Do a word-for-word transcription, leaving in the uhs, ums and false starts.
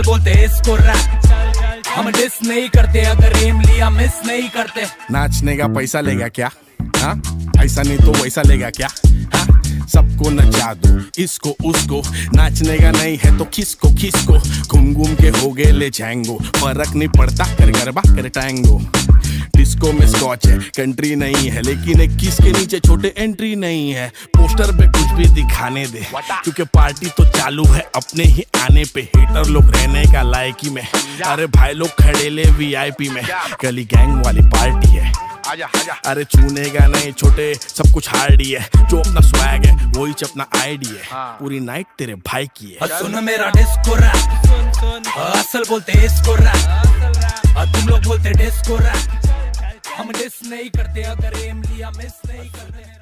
बोलते इसको रैप, हम डिस नहीं करते, अगर एम लिया मिस नहीं करते। नाचने का पैसा लेगा क्या? हाँ ऐसा नहीं तो वैसा लेगा क्या? हाँ सबको नचा दो, इसको उसको, नाचने का नहीं है तो किसको किसको, घूम घूम के हो गए ले जाएंगो, फर्क नहीं पड़ता कर गरबा कर टैंगो। डिस्को में स्कॉच है, कंट्री नहीं है, लेकिन इक्कीस के नीचे छोटे एंट्री नहीं है। पोस्टर पे कुछ भी दिखाने दे, क्योंकि पार्टी तो चालू है अपने ही आने पे। हेटर लोग रहने का लायकी में, अरे भाई लोग खड़े ले वीआईपी में। गली गैंग वाली पार्टी है, आजा, आजा। अरे छूने का नहीं छोटे, सब कुछ हार्डी है। जो अपना स्वैग है वही अपना आईडी है। हाँ। पूरी नाइट तेरे भाई की है। सुन मेरा डिस्को रैप, असल बोलते इसको रैप, तुम लोग बोलते डिस्को रैप, हम डिस नहीं करते, अगर एम लिया मिस नहीं करते।